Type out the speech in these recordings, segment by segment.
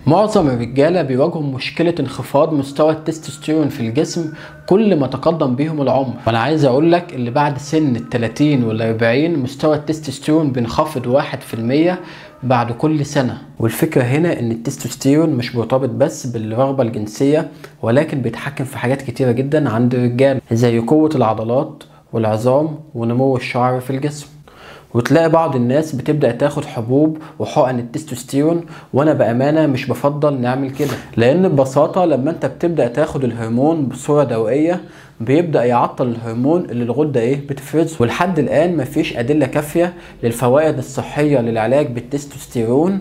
معظم الرجالة بيواجهوا مشكلة انخفاض مستوى التستوستيرون في الجسم كل ما تقدم بيهم العمر. وانا عايز اقولك اللي بعد سن ال30 وال40 مستوى التستوستيرون بينخفض 1% بعد كل سنة. والفكرة هنا ان التستوستيرون مش مرتبط بس بالرغبة الجنسية، ولكن بيتحكم في حاجات كتيرة جدا عند الرجال زي قوة العضلات والعظام ونمو الشعر في الجسم. وتلاقي بعض الناس بتبدأ تاخد حبوب وحقن التستوستيرون، وانا بأمانة مش بفضل نعمل كده، لان ببساطة لما انت بتبدأ تاخد الهرمون بصورة دوائية بيبدأ يعطل الهرمون اللي الغدة بتفرزه. ولحد الآن مفيش أدلة كافية للفوائد الصحية للعلاج بالتستوستيرون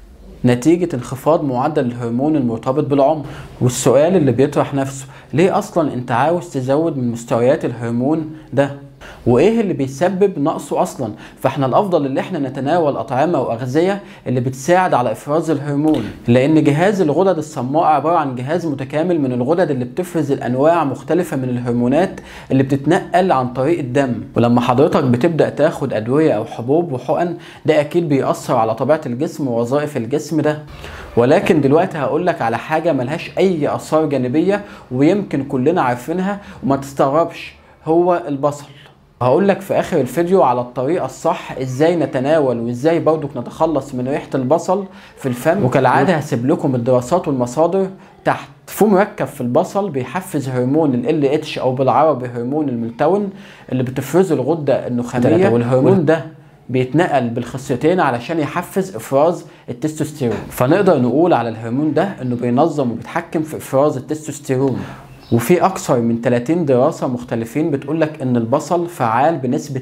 نتيجة انخفاض معدل الهرمون المرتبط بالعمر. والسؤال اللي بيطرح نفسه، ليه أصلا انت عاوز تزود من مستويات الهرمون ده؟ وايه اللي بيسبب نقصه اصلا؟ فاحنا الافضل اللي احنا نتناول اطعمه واغذيه اللي بتساعد على افراز الهرمون، لان جهاز الغدد الصماء عباره عن جهاز متكامل من الغدد اللي بتفرز الانواع مختلفه من الهرمونات اللي بتتنقل عن طريق الدم. ولما حضرتك بتبدا تاخد ادويه او حبوب وحقن، ده اكيد بيأثر على طبيعه الجسم ووظائف الجسم ده. ولكن دلوقتي هقولك على حاجه ملهاش اي اثار جانبيه ويمكن كلنا عارفينها وما تستغربش، هو البصل. هقولك في اخر الفيديو على الطريقة الصح ازاي نتناول وازاي برضك نتخلص من ريحة البصل في الفم. وكالعادة هسيب لكم الدراسات والمصادر تحت. في مركب في البصل بيحفز هرمون ال LH او بالعربي هرمون الميلتونين اللي بتفرزه الغدة النخامية، والهرمون ده بيتنقل بالخصيتين علشان يحفز افراز التستوستيرون. فنقدر نقول على الهرمون ده انه بينظم وبيتحكم في افراز التستوستيرون. وفي أكثر من 30 دراسة مختلفين بتقولك إن البصل فعال بنسبة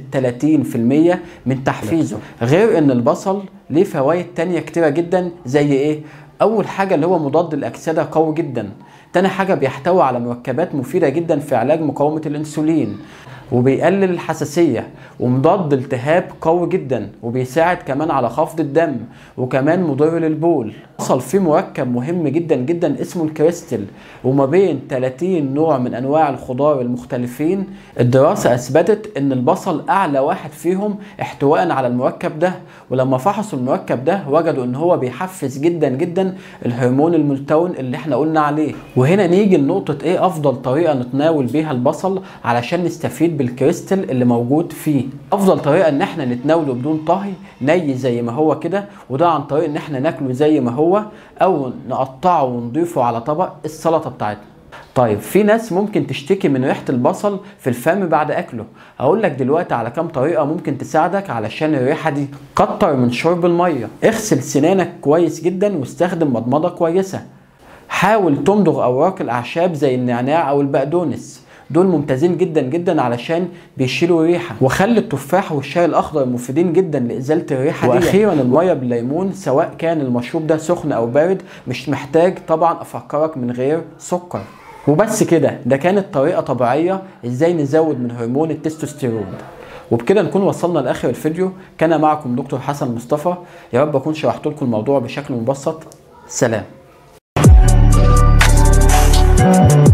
30% من تحفيزه. غير إن البصل ليه فوائد تانية كتيرة جدا، زي أول حاجة اللي هو مضاد الأكسدة قوي جدا. تاني حاجة بيحتوي على مركبات مفيدة جدا في علاج مقاومة الأنسولين، وبيقلل الحساسية، ومضاد التهاب قوي جدا، وبيساعد كمان على خفض الدم، وكمان مضر للبول. البصل فيه مركب مهم جدا جدا اسمه الكريستال، وما بين 30 نوع من انواع الخضار المختلفين. الدراسة اثبتت ان البصل اعلى واحد فيهم احتواء على المركب ده. ولما فحصوا المركب ده وجدوا ان هو بيحفز جدا جدا الهرمون الميلتونين اللي احنا قلنا عليه. وهنا نيجي لنقطة افضل طريقة نتناول بيها البصل علشان نستفيد بالكريستال اللي موجود فيه. افضل طريقة ان احنا نتناوله بدون طهي، ني زي ما هو كده، وده عن طريق ان احنا ناكله زي ما هو او نقطعه ونضيفه على طبق السلطة بتاعتنا. طيب في ناس ممكن تشتكي من ريحة البصل في الفم بعد اكله. هقول لك دلوقتي على كام طريقة ممكن تساعدك علشان الريحة دي. كتر من شرب المية، اغسل سنانك كويس جدا واستخدم مضمضة كويسة. حاول تمضغ اوراق الاعشاب زي النعناع او البقدونس، دول ممتازين جدا جدا علشان بيشيلوا الريحه. وخلي التفاح والشاي الاخضر مفيدين جدا لازاله الريحه دي. واخيرا الميه بالليمون، سواء كان المشروب ده سخن او بارد، مش محتاج طبعا افكرك من غير سكر. وبس كده، ده كانت طريقه طبيعيه ازاي نزود من هرمون التستوستيرون. وبكده نكون وصلنا لاخر الفيديو. كان معكم دكتور حسن مصطفى، يا رب اكون شرحت لكم الموضوع بشكل مبسط. سلام.